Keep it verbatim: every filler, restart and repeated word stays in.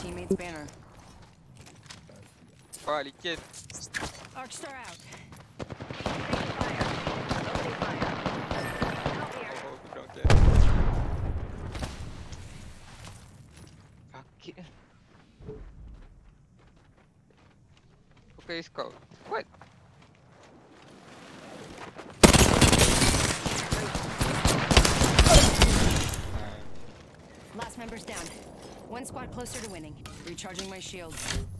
teammate's banner. Fire, kid. Arcstar out. Oh, we don't get. Fuck it. Okay, scout. What? Last member's down. One squad closer to winning. Recharging my shields.